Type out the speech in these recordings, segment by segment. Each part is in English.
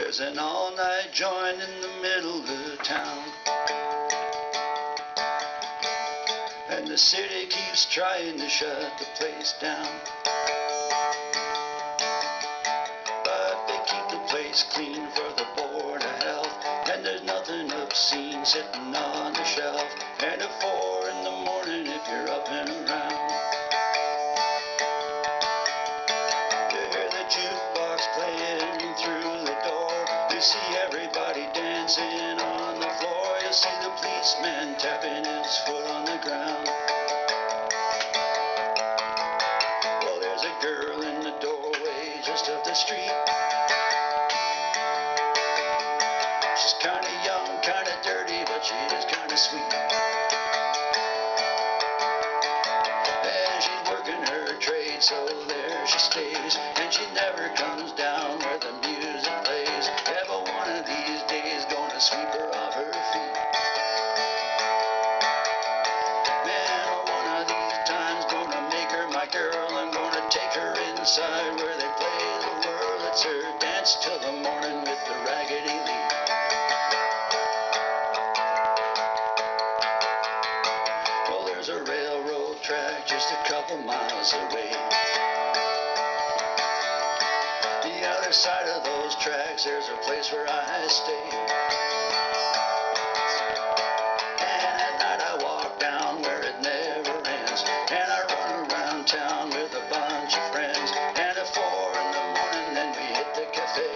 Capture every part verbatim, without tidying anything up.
There's an all-night joint in the middle of town, and the city keeps trying to shut the place down. But they keep the place clean for the Board of Health, and there's nothing obscene sitting on the shelf. And at four in the morning if you're up and around, you hear the jukebox playing through the door. You see everybody dancing on the floor. You see the policeman tapping his foot on the ground. Well, there's a girl in the doorway just up the street. She's kinda young, kinda dirty, but she is kinda sweet. And she's working her trade, so there she stays, and she never comes down where the music plays. Ever one of these days gonna sweep her off her feet. Man, one of these times gonna make her my girl. I'm gonna take her inside where they play the world. It's her dance till the morning with the Raggedy Lee. Well, there's a railroad track just a couple miles away. The other side of those tracks, there's a place where I stay. And at night I walk down where it never ends, and I run around town with a bunch of friends. And at four in the morning then we hit the cafe.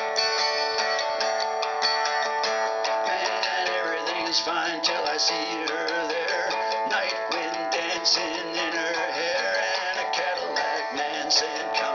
Man, everything's fine till I see her there. Night wind dancing in her hair, and a Cadillac man saying,